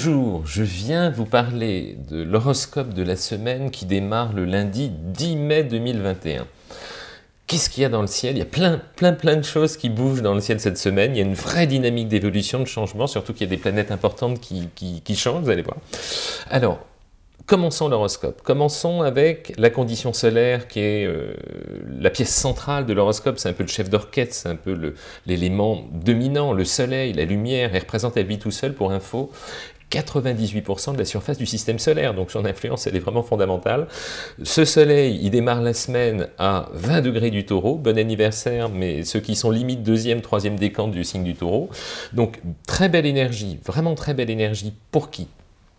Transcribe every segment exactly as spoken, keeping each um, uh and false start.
Bonjour, je viens vous parler de l'horoscope de la semaine qui démarre le lundi dix mai deux mille vingt et un. Qu'est-ce qu'il y a dans le ciel? Il y a plein, plein, plein de choses qui bougent dans le ciel cette semaine. Il y a une vraie dynamique d'évolution, de changement, surtout qu'il y a des planètes importantes qui, qui, qui changent, vous allez voir. Alors, commençons l'horoscope. Commençons avec la condition solaire qui est euh, la pièce centrale de l'horoscope. C'est un peu le chef d'orchestre, c'est un peu l'élément dominant, le soleil, la lumière. Elle représente à lui tout seul, pour info, quatre-vingt-dix-huit pour cent de la surface du système solaire, donc son influence elle est vraiment fondamentale. Ce soleil, il démarre la semaine à vingt degrés du taureau, bon anniversaire, mais ceux qui sont limite deuxième, troisième décante du signe du taureau. Donc très belle énergie, vraiment très belle énergie. Pour qui ?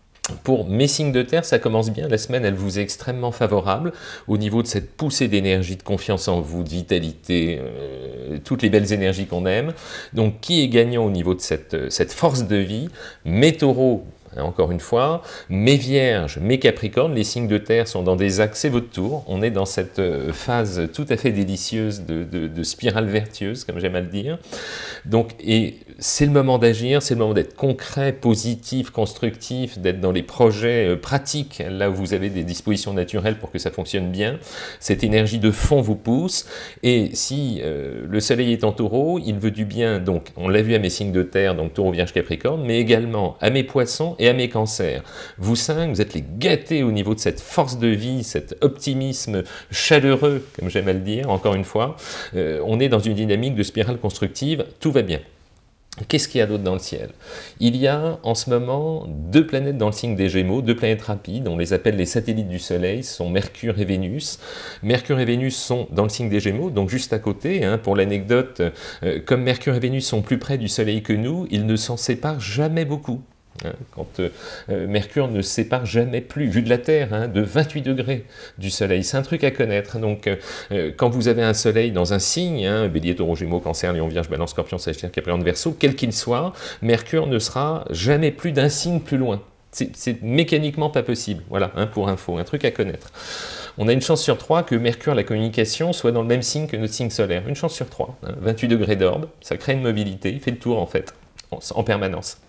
Pour mes signes de terre, ça commence bien, la semaine elle vous est extrêmement favorable au niveau de cette poussée d'énergie, de confiance en vous, de vitalité, euh, toutes les belles énergies qu'on aime. Donc qui est gagnant au niveau de cette, cette force de vie? Mes taureaux, encore une fois, mes vierges, mes capricornes, les signes de terre sont dans des axes, c'est votre tour, on est dans cette phase tout à fait délicieuse de, de, de spirale vertueuse, comme j'aime à le dire. Donc, et c'est le moment d'agir, c'est le moment d'être concret, positif, constructif, d'être dans les projets pratiques, là où vous avez des dispositions naturelles pour que ça fonctionne bien. Cette énergie de fond vous pousse, et si euh, le soleil est en taureau, il veut du bien, donc on l'a vu à mes signes de terre, donc taureau, vierge, capricorne, mais également à mes poissons et à mes cancers. Vous cinq, vous êtes les gâtés au niveau de cette force de vie, cet optimisme chaleureux, comme j'aime à le dire, encore une fois. Euh, on est dans une dynamique de spirale constructive, tout va bien. Qu'est-ce qu'il y a d'autre dans le ciel? Il y a en ce moment deux planètes dans le signe des Gémeaux, deux planètes rapides, on les appelle les satellites du Soleil, ce sont Mercure et Vénus. Mercure et Vénus sont dans le signe des Gémeaux, donc juste à côté, hein, pour l'anecdote, euh, comme Mercure et Vénus sont plus près du Soleil que nous, ils ne s'en séparent jamais beaucoup. Hein, quand euh, Mercure ne sépare jamais plus, vu de la Terre, hein, de vingt-huit degrés du Soleil. C'est un truc à connaître. Donc, euh, quand vous avez un Soleil dans un signe, hein, Bélier, Taureau, Gémeaux, Cancer, Lion, Vierge, Balance, Scorpion, Sagittaire, Capricorne, Verseau, quel qu'il soit, Mercure ne sera jamais plus d'un signe plus loin. C'est mécaniquement pas possible. Voilà, hein, pour info, un truc à connaître. On a une chance sur trois que Mercure, la communication, soit dans le même signe que notre signe solaire. Une chance sur trois. Hein, vingt-huit degrés d'orbe, ça crée une mobilité, il fait le tour en fait, en, en permanence.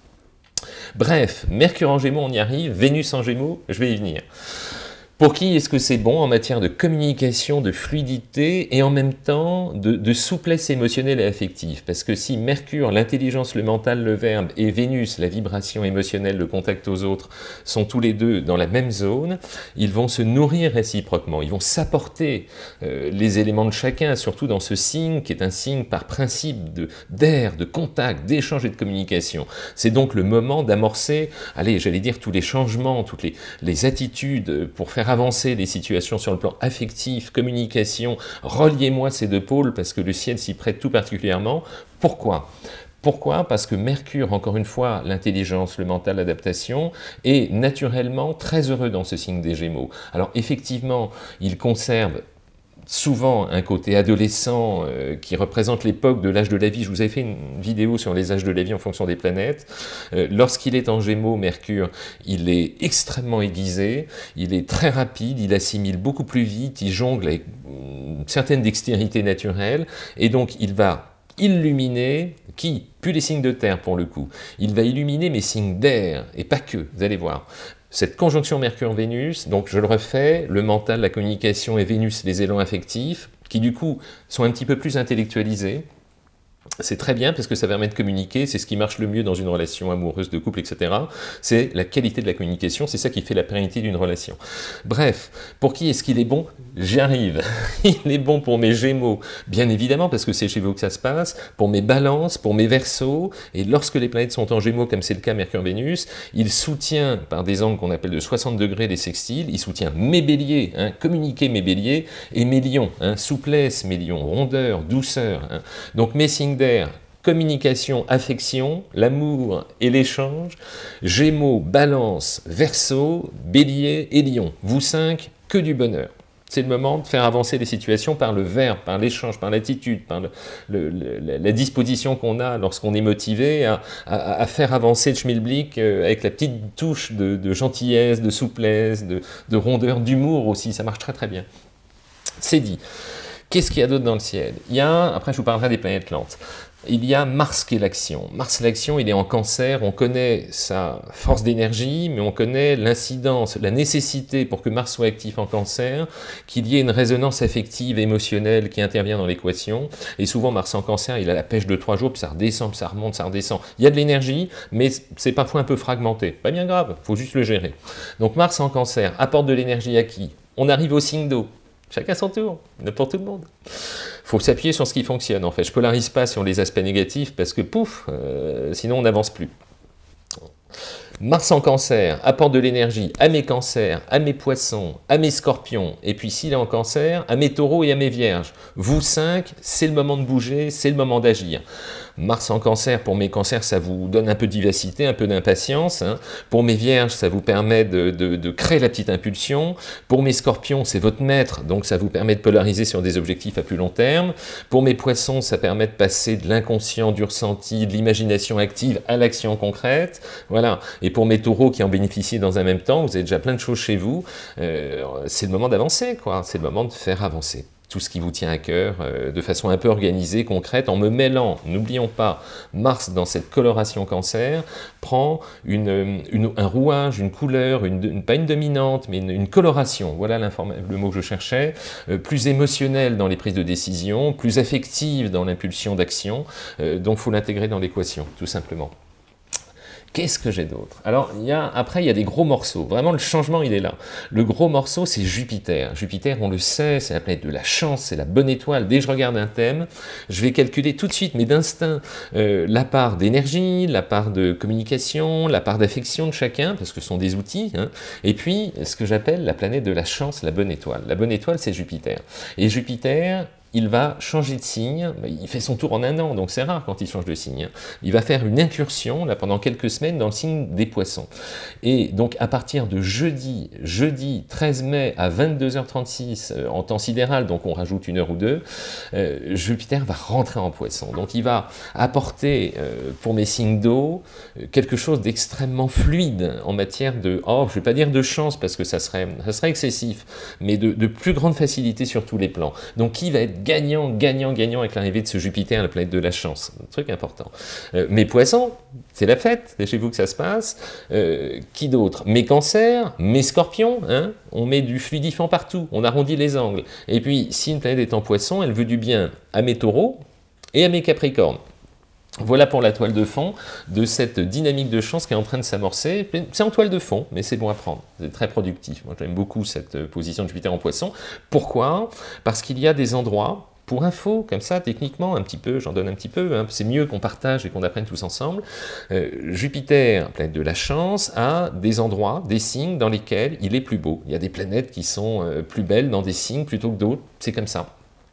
Bref, Mercure en Gémeaux, on y arrive, Vénus en Gémeaux, je vais y venir. Pour qui est-ce que c'est bon en matière de communication, de fluidité et en même temps de, de souplesse émotionnelle et affective? Parce que si Mercure, l'intelligence, le mental, le verbe, et Vénus, la vibration émotionnelle, le contact aux autres, sont tous les deux dans la même zone, ils vont se nourrir réciproquement, ils vont s'apporter euh, les éléments de chacun, surtout dans ce signe qui est un signe par principe de d'air, de contact, d'échange et de communication. C'est donc le moment d'amorcer, allez, j'allais dire tous les changements, toutes les, les attitudes pour faire avancer les situations sur le plan affectif, communication, reliez-moi ces deux pôles parce que le ciel s'y prête tout particulièrement. Pourquoi ? Pourquoi? Parce que Mercure, encore une fois, l'intelligence, le mental, l'adaptation, est naturellement très heureux dans ce signe des Gémeaux. Alors effectivement, il conserve souvent un côté adolescent euh, qui représente l'époque de l'âge de la vie. Je vous avais fait une vidéo sur les âges de la vie en fonction des planètes. Euh, Lorsqu'il est en Gémeaux, Mercure, il est extrêmement aiguisé, il est très rapide, il assimile beaucoup plus vite, il jongle avec une certaine dextérité naturelle, et donc il va illuminer, qui? Plus les signes de terre pour le coup. Il va illuminer mes signes d'air, et pas que, vous allez voir. Cette conjonction Mercure-Vénus, donc je le refais, le mental, la communication et Vénus, les élans affectifs, qui du coup sont un petit peu plus intellectualisés. C'est très bien parce que ça permet de communiquer, c'est ce qui marche le mieux dans une relation amoureuse, de couple, et cetera. C'est la qualité de la communication, c'est ça qui fait la pérennité d'une relation. Bref, pour qui est-ce qu'il est bon? J'y arrive. Il est bon pour mes Gémeaux, bien évidemment, parce que c'est chez vous que ça se passe, pour mes Balances, pour mes Verseaux, et lorsque les planètes sont en Gémeaux, comme c'est le cas Mercure-Vénus, il soutient, par des angles qu'on appelle de soixante degrés des sextiles, il soutient mes Béliers, hein, communiquer mes Béliers, et mes Lions, hein, souplesse, mes Lions, rondeur, douceur. Hein. Donc mes signes d'air, communication, affection, l'amour et l'échange, Gémeaux, Balance, Verseau, Bélier et Lion. Vous cinq, que du bonheur. C'est le moment de faire avancer les situations par le verbe, par l'échange, par l'attitude, par le, le, le, la disposition qu'on a lorsqu'on est motivé à, à, à faire avancer le schmilblick avec la petite touche de, de gentillesse, de souplesse, de, de rondeur, d'humour aussi. Ça marche très très bien. C'est dit. Qu'est-ce qu'il y a d'autre dans le ciel? Il y a, après je vous parlerai des planètes lentes. il y a Mars qui est l'action. Mars, l'action, il est en Cancer, on connaît sa force d'énergie, mais on connaît l'incidence, la nécessité pour que Mars soit actif en Cancer, qu'il y ait une résonance affective, émotionnelle qui intervient dans l'équation. Et souvent, Mars en Cancer, il a la pêche de trois jours, puis ça redescend, puis ça remonte, ça redescend. Il y a de l'énergie, mais c'est parfois un peu fragmenté. Pas bien grave, il faut juste le gérer. Donc Mars en Cancer apporte de l'énergie à qui? On arrive au signe d'eau. Chacun son tour, pour tout le monde. Il faut s'appuyer sur ce qui fonctionne, en fait. Je ne polarise pas sur les aspects négatifs, parce que pouf, euh, sinon on n'avance plus. Mars en Cancer apporte de l'énergie à mes cancers, à mes poissons, à mes scorpions, et puis s'il est en Cancer, à mes taureaux et à mes vierges. Vous cinq, c'est le moment de bouger, c'est le moment d'agir. Mars en Cancer, pour mes cancers, ça vous donne un peu de vivacité, un peu d'impatience. Hein. Pour mes vierges, ça vous permet de, de, de créer la petite impulsion. Pour mes scorpions, c'est votre maître, donc ça vous permet de polariser sur des objectifs à plus long terme. Pour mes poissons, ça permet de passer de l'inconscient, du ressenti, de l'imagination active à l'action concrète. Voilà. Et pour mes taureaux qui en bénéficient dans un même temps, vous avez déjà plein de choses chez vous, euh, c'est le moment d'avancer, quoi. C'est le moment de faire avancer tout ce qui vous tient à cœur, euh, de façon un peu organisée, concrète, en me mêlant, n'oublions pas, Mars dans cette coloration Cancer, prend une, une, un rouage, une couleur, une, une, pas une dominante, mais une, une coloration, voilà le mot que je cherchais, euh, plus émotionnelle dans les prises de décision, plus affective dans l'impulsion d'action, euh, donc il faut l'intégrer dans l'équation, tout simplement. Qu'est-ce que j'ai d'autre? Alors, il y a, après, il y a des gros morceaux. Vraiment, le changement, il est là. Le gros morceau, c'est Jupiter. Jupiter, on le sait, c'est la planète de la chance, c'est la bonne étoile. Dès que je regarde un thème, je vais calculer tout de suite, mais d'instinct, euh, la part d'énergie, la part de communication, la part d'affection de chacun, parce que ce sont des outils. Hein. Et puis, ce que j'appelle la planète de la chance, la bonne étoile. La bonne étoile, c'est Jupiter. Et Jupiter, il va changer de signe, il fait son tour en un an, donc c'est rare quand il change de signe. Il va faire une incursion, là, pendant quelques semaines, dans le signe des poissons. Et donc, à partir de jeudi, jeudi treize mai à vingt-deux heures trente-six, euh, en temps sidéral, donc on rajoute une heure ou deux, euh, Jupiter va rentrer en poisson. Donc, il va apporter, euh, pour mes signes d'eau, quelque chose d'extrêmement fluide en matière de, oh, je ne vais pas dire de chance, parce que ça serait, ça serait excessif, mais de, de plus grande facilité sur tous les plans. Donc, qui va être gagnant, gagnant, gagnant avec l'arrivée de ce Jupiter, la planète de la chance. Un truc important. Euh, mes poissons, c'est la fête, c'est chez vous que ça se passe. Euh, qui d'autre? Mes cancers, mes scorpions, hein, on met du fluidifiant partout, on arrondit les angles. Et puis, si une planète est en poisson, elle veut du bien à mes taureaux et à mes capricornes. Voilà pour la toile de fond de cette dynamique de chance qui est en train de s'amorcer. C'est en toile de fond, mais c'est bon à prendre. C'est très productif. Moi, j'aime beaucoup cette position de Jupiter en poisson. Pourquoi? Parce qu'il y a des endroits, pour info, comme ça, techniquement, un petit peu, j'en donne un petit peu, hein, c'est mieux qu'on partage et qu'on apprenne tous ensemble. Euh, Jupiter, planète de la chance, a des endroits, des signes dans lesquels il est plus beau. Il y a des planètes qui sont euh, plus belles dans des signes plutôt que d'autres. C'est comme ça.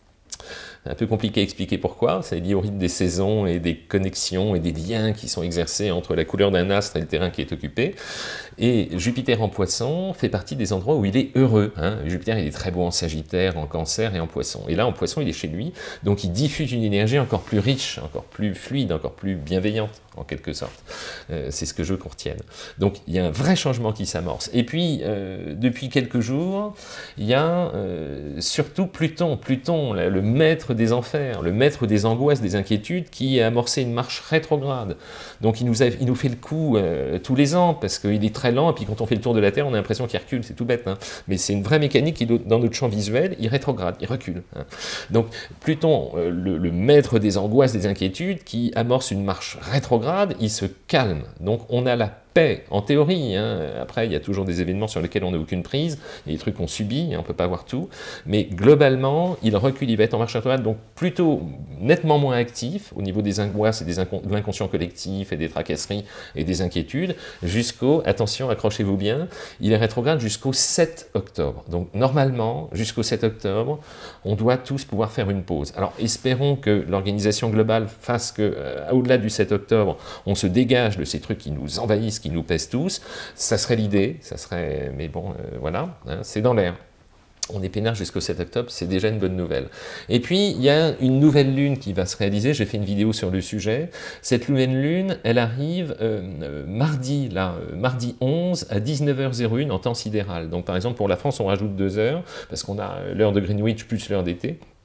C'est un peu compliqué à expliquer pourquoi, c'est lié au rythme des saisons et des connexions et des liens qui sont exercés entre la couleur d'un astre et le terrain qui est occupé. Et Jupiter en poisson fait partie des endroits où il est heureux. Hein. Jupiter, il est très beau en Sagittaire, en Cancer et en poisson. Et là, en poisson, il est chez lui, donc il diffuse une énergie encore plus riche, encore plus fluide, encore plus bienveillante, en quelque sorte. Euh, c'est ce que je veux qu'on retienne. Donc, il y a un vrai changement qui s'amorce. Et puis, euh, depuis quelques jours, il y a euh, surtout Pluton, Pluton, le maître des enfers, le maître des angoisses, des inquiétudes, qui a amorcé une marche rétrograde. Donc, il nous, a, il nous fait le coup euh, tous les ans, parce qu'il est très lent, et puis quand on fait le tour de la Terre, on a l'impression qu'il recule, c'est tout bête, hein. Mais c'est une vraie mécanique qui, dans notre champ visuel, il rétrograde, il recule. Hein. Donc, Pluton, euh, le, le maître des angoisses, des inquiétudes, qui amorce une marche rétrograde, il se calme. Donc, on a la paix, en théorie, hein. Après il y a toujours des événements sur lesquels on n'a aucune prise, il y a des trucs qu'on subit, hein, on ne peut pas voir tout, mais globalement, il recule, il va être en marche rétrograde, donc plutôt nettement moins actif au niveau des angoisses et des incon de l'inconscient collectif et des tracasseries et des inquiétudes, jusqu'au, attention, accrochez-vous bien, il est rétrograde jusqu'au sept octobre. Donc normalement, jusqu'au sept octobre, on doit tous pouvoir faire une pause. Alors espérons que l'organisation globale fasse que, euh, au-delà du sept octobre, on se dégage de ces trucs qui nous envahissent, qui nous pèsent tous. Ça serait l'idée, ça serait, mais bon, euh, voilà, hein, c'est dans l'air. On est peinard jusqu'au sept octobre, c'est déjà une bonne nouvelle. Et puis, il y a une nouvelle lune qui va se réaliser, j'ai fait une vidéo sur le sujet. Cette nouvelle lune, elle arrive euh, euh, mardi, là, euh, mardi onze à dix-neuf heures zéro un en temps sidéral. Donc, par exemple, pour la France, on rajoute deux heures, parce qu'on a l'heure de Greenwich plus l'heure d'été.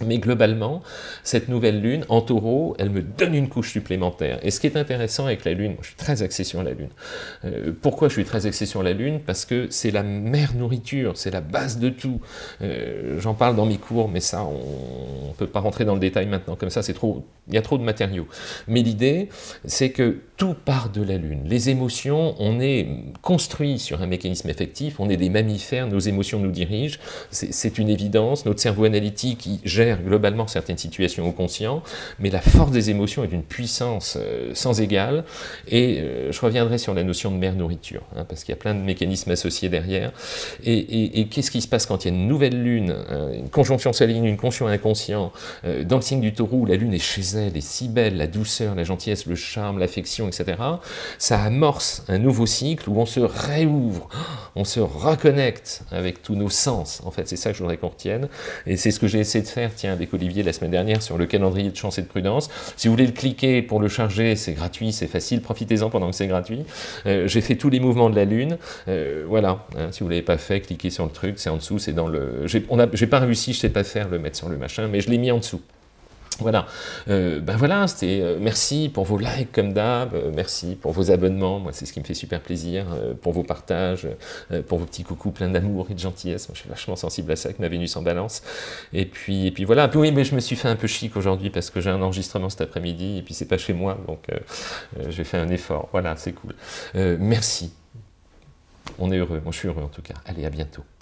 Mais globalement, cette nouvelle lune, en taureau, elle me donne une couche supplémentaire. Et ce qui est intéressant avec la lune, moi je suis très axé sur la lune. Euh, pourquoi je suis très axé sur la lune? Parce que c'est la mère nourriture, c'est la base de tout. Euh, J'en parle dans mes cours, mais ça, on ne peut pas rentrer dans le détail maintenant, comme ça, c'est trop, il y a trop de matériaux. Mais l'idée, c'est que tout part de la lune. Les émotions, on est construit sur un mécanisme effectif, on est des mammifères, nos émotions nous dirigent, c'est une évidence, notre cerveau analytique, il gère globalement certaines situations au conscient, mais la force des émotions est d'une puissance euh, sans égale, et euh, je reviendrai sur la notion de mère nourriture, hein, parce qu'il y a plein de mécanismes associés derrière, et, et, et qu'est-ce qui se passe quand il y a une nouvelle lune, hein, une conjonction soleil-lune, une conjonction inconscient, euh, dans le signe du taureau, où la lune est chez elle, est si belle, la douceur, la gentillesse, le charme, l'affection, et cetera, ça amorce un nouveau cycle où on se réouvre, on se reconnecte avec tous nos sens, en fait, c'est ça que je voudrais qu'on retienne, et c'est ce que j'ai essayé de faire, tiens, avec Olivier la semaine dernière sur le calendrier de chance et de prudence. Si vous voulez le cliquer pour le charger, c'est gratuit, c'est facile, profitez-en pendant que c'est gratuit. Euh, j'ai fait tous les mouvements de la Lune, euh, voilà, hein, si vous ne l'avez pas fait, cliquez sur le truc, c'est en dessous, c'est dans le... J'ai pas réussi, je sais pas faire, le mettre sur le machin, mais je l'ai mis en dessous. Voilà, euh, ben voilà, c'était euh, merci pour vos likes comme d'hab, euh, merci pour vos abonnements, moi c'est ce qui me fait super plaisir, euh, pour vos partages, euh, pour vos petits coucous pleins d'amour et de gentillesse, moi je suis vachement sensible à ça avec ma Vénus en balance, et puis, et puis voilà, puis oui, mais je me suis fait un peu chic aujourd'hui parce que j'ai un enregistrement cet après-midi, et puis c'est pas chez moi, donc euh, euh, j'ai fait un effort, voilà, c'est cool. Euh, merci, on est heureux, moi je suis heureux en tout cas, allez à bientôt.